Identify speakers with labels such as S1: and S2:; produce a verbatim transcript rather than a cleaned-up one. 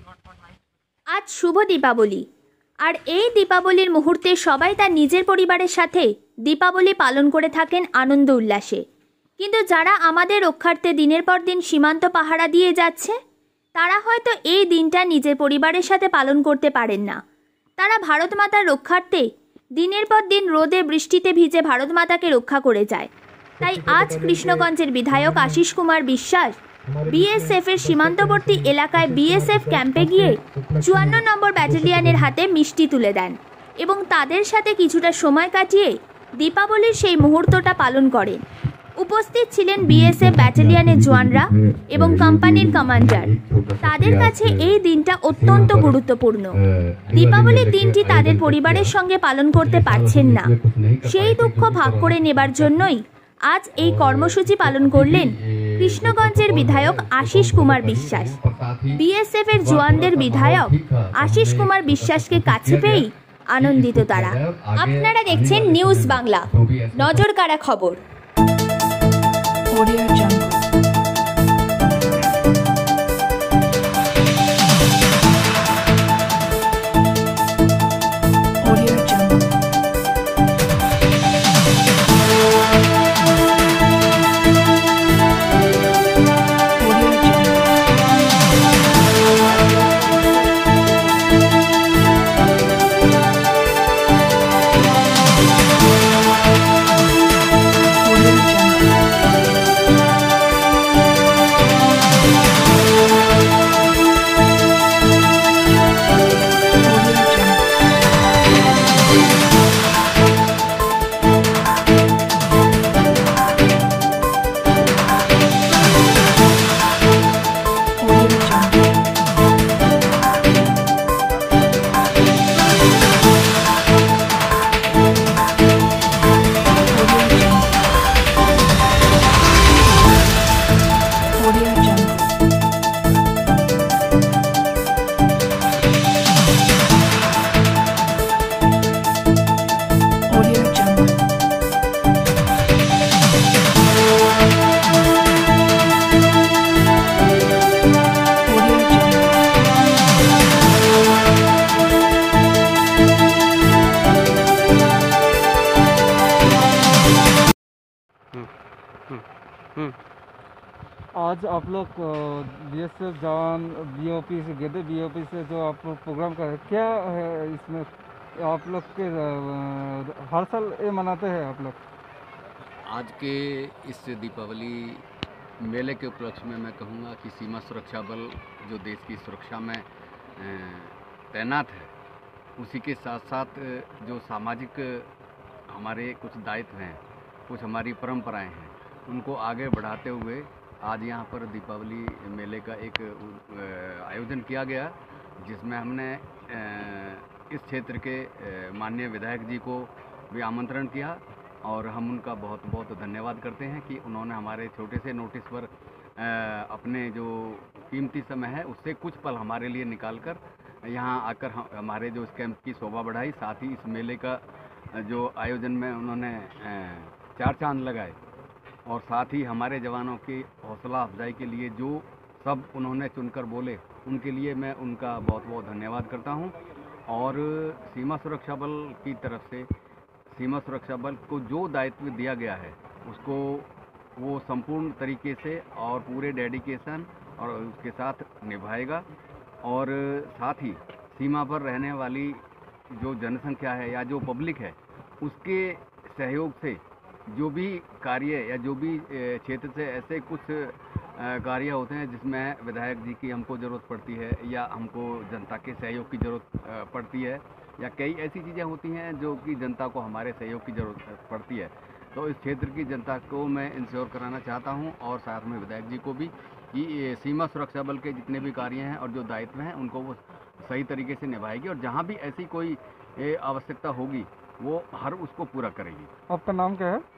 S1: আজ শুভ দীপাবলি। আর এই দীপাবলির মুহূর্তে সবাই তার নিজের পরিবারের সাথে দীপাবলি পালন করে থাকেন আনন্দ উল্লাসে। কিন্তু যারা আমাদের রক্ষার্থে দিনের পর দিন সীমান্ত পাহারা দিয়ে যাচ্ছে, তারা হয়তো এই দিনটা নিজের পরিবারের সাথে পালন করতে পারেন না। তারা ভারত মাতার রক্ষার্থে দিনের পর দিন রোদে বৃষ্টিতে ভিজে ভারত মাতাকে রক্ষা করে যায়। তাই আজ কৃষ্ণগঞ্জের বিধায়ক আশিস কুমার বিশ্বাস বিএসএফের সীমান্তবর্তী এলাকায় বিএসএফ ক্যাম্পে গিয়ে চুয়ান্ন নম্বর ব্যাটালিয়নের হাতে মিষ্টি তুলে দেন এবং তাদের সাথে কিছুটা সময় কাটিয়ে দীপাবলির সেই মুহূর্তটা পালন করেন। উপস্থিত ছিলেন বিএসএফ ব্যাটালিয়নের জওয়ানরা এবং কোম্পানির কমান্ডার। তাদের কাছে এই দিনটা অত্যন্ত গুরুত্বপূর্ণ। দীপাবলির দিনটি তাদের পরিবারের সঙ্গে পালন করতে পারছেন না, সেই দুঃখ ভাগ করে নেবার জন্যই আজ এই কর্মসূচি পালন করলেন কৃষ্ণগঞ্জের বিধায়ক আশিস কুমার বিশ্বাস। বিএসএফ এর জওয়ানদের বিধায়ক আশিস কুমার বিশ্বাসকে কাছে পেয়েই আনন্দিত তারা। আপনারা দেখছেন নিউজ বাংলা, নজর কাড়া খবর।
S2: Audio Jungle. Audio Jungle. Audio Jungle.
S3: आज आप लोग बीएसएफ जवान बीओपी से गए थे, बीओपी से जो आप लोग प्रोग्राम कर रहे हैं, क्या है इसमें आप लोग के हर साल ये मनाते हैं आप लोग?
S4: आज के इस दीपावली मेले के उपलक्ष्य में मैं कहूँगा कि सीमा सुरक्षा बल जो देश की सुरक्षा में तैनात है, उसी के साथ साथ जो सामाजिक हमारे कुछ दायित्व हैं, कुछ हमारी परंपराएं हैं, उनको आगे बढ़ाते हुए आज यहाँ पर दीपावली मेले का एक आयोजन किया गया, जिसमें हमने इस क्षेत्र के माननीय विधायक जी को भी आमंत्रण किया और हम उनका बहुत बहुत धन्यवाद करते हैं कि उन्होंने हमारे छोटे से नोटिस पर अपने जो कीमती समय है उससे कुछ पल हमारे लिए निकालकर यहाँ आकर हमारे जो इस कैंप की शोभा बढ़ाई, साथ ही इस मेले का जो आयोजन में उन्होंने चार चांद लगाए और साथ ही हमारे जवानों की हौसला अफजाई के लिए जो सब उन्होंने चुनकर बोले, उनके लिए मैं उनका बहुत बहुत धन्यवाद करता हूं। और सीमा सुरक्षा बल की तरफ से सीमा सुरक्षा बल को जो दायित्व दिया गया है उसको वो संपूर्ण तरीके से और पूरे डेडिकेशन और उसके साथ निभाएगा। और साथ ही सीमा पर रहने वाली जो जनसंख्या है या जो पब्लिक है, उसके सहयोग से जो भी कार्य या जो भी क्षेत्र से ऐसे कुछ कार्य होते हैं जिसमें विधायक जी की हमको ज़रूरत पड़ती है या हमको जनता के सहयोग की ज़रूरत पड़ती है, या कई ऐसी चीज़ें होती हैं जो कि जनता को हमारे सहयोग की ज़रूरत पड़ती है, तो इस क्षेत्र की जनता को मैं इंश्योर कराना चाहता हूं और साथ में विधायक जी को भी कि सीमा सुरक्षा बल के जितने भी कार्य हैं और जो दायित्व हैं उनको वो सही तरीके से निभाएगी और जहां भी ऐसी कोई आवश्यकता होगी वो हर उसको पूरा करेगी।
S3: आपका नाम क्या है?